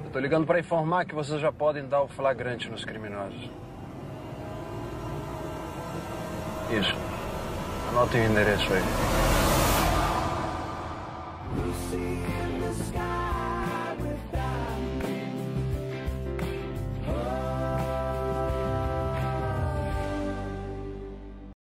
Tô ligando para informar que vocês já podem dar o flagrante nos criminosos. Isso. Anotem o endereço aí.